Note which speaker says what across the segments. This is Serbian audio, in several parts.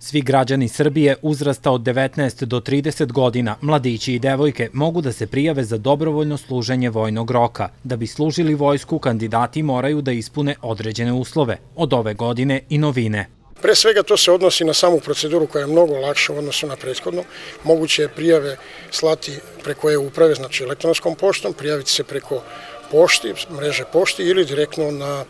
Speaker 1: Svi građani Srbije uzrasta od 19 do 30 godina, mladići i devojke, mogu da se prijave za dobrovoljno služenje vojnog roka. Da bi služili vojsku, kandidati moraju da ispune određene uslove. Od ove godine i novine.
Speaker 2: Pre svega to se odnosi na samu proceduru koja je mnogo lakša u odnosu na prethodno. Moguće je prijave slati preko e-uprave, znači elektronskom poštom, prijaviti se preko pošti, mreže pošti ili direktno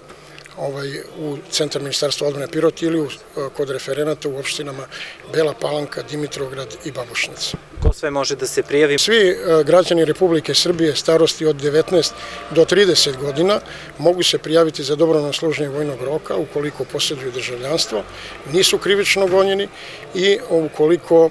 Speaker 2: u Centar Ministarstva odbrane Pirot ili kod referenata u opštinama Bela Palanka, Dimitrovgrad i Babušnica.
Speaker 1: Ko sve može da se prijavi?
Speaker 2: Svi građani Republike Srbije starosti od 19 do 30 godina mogu se prijaviti za dobrovoljno služenje vojnog roka ukoliko posjeduju državljanstvo, nisu krivično gonjeni i ukoliko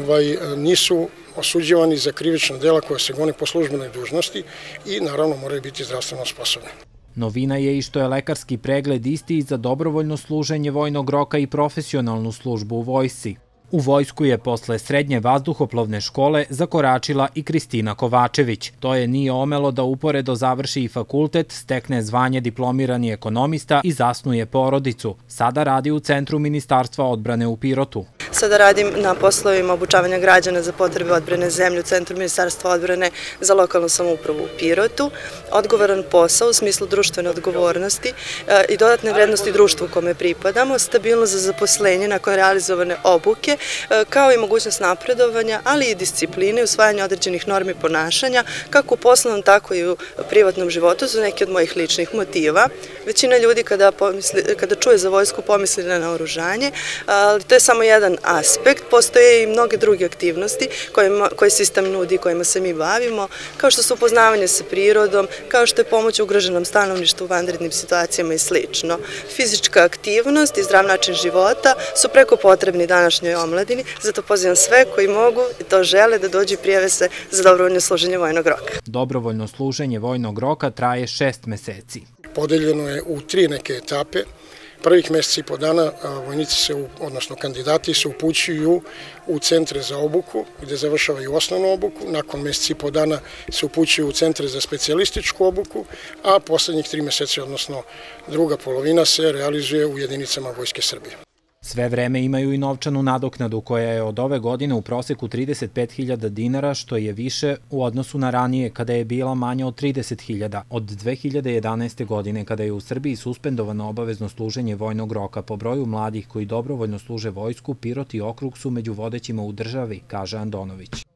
Speaker 2: nisu osuđivani za krivična dela koja se goni po službenoj dužnosti i naravno moraju biti zdravstveno sposobni.
Speaker 1: Novina je i što je lekarski pregled isti i za dobrovoljno služenje vojnog roka i profesionalnu službu u vojsci. U vojsku je posle srednje vazduhoplovne škole zakoračila i Kristina Kovačević. To je nije omelo da uporedo završi i fakultet, stekne zvanje diplomirani ekonomista i zasnuje porodicu. Sada radi u Centru Ministarstva odbrane u Pirotu.
Speaker 3: Sada radim na poslovima obučavanja građana za potrebe odbrane zemlje u Centru Ministarstva odbrane za lokalnu samoupravu u Pirotu. Odgovoran posao u smislu društvene odgovornosti i dodatne vrednosti društvu kome pripadamo, stabilnost za zaposlenje nakon realizovane obuke, kao i mogućnost napredovanja, ali i discipline i usvajanja određenih normi ponašanja, kako u poslovnom, tako i u privatnom životu, su neki od mojih ličnih motiva. Većina ljudi kada čuje za vojsku pomisli na naoružanje, ali to je samo jedan aspekt. Postoje i mnoge druge aktivnosti koje sistem nudi, kojima se mi bavimo, kao što su upoznavanje sa prirodom, kao što je pomoć ugroženom stanovništvu u vanrednim situacijama i slično. Fizička aktivnost i zdrav način života su preko potrebni današnjoj omladini, zato pozivam sve koji mogu i to žele da dođu i prijave se za dobrovoljno služenje vojnog roka.
Speaker 1: Dobrovoljno služenje vojnog roka traje 6 meseci.
Speaker 2: Podeljeno je u 3 neke etape. Prvih meseci i po dana vojnici odnosno kandidati se upućuju u centre za obuku, gde završavaju osnovnu obuku. Nakon meseci i po dana se upućuju u centre za specijalističku obuku, a poslednjih 3 meseci, odnosno druga polovina, se realizuje u jedinicama Vojske Srbije.
Speaker 1: Sve vreme imaju i novčanu nadoknadu koja je od ove godine u proseku 35.000 dinara, što je više u odnosu na ranije kada je bila manja od 30.000. Od 2011. godine kada je u Srbiji suspendovano obavezno služenje vojnog roka, po broju mladih koji dobrovoljno služe vojsku, Pirot i okrug su među vodećima u državi, kaže Andonović.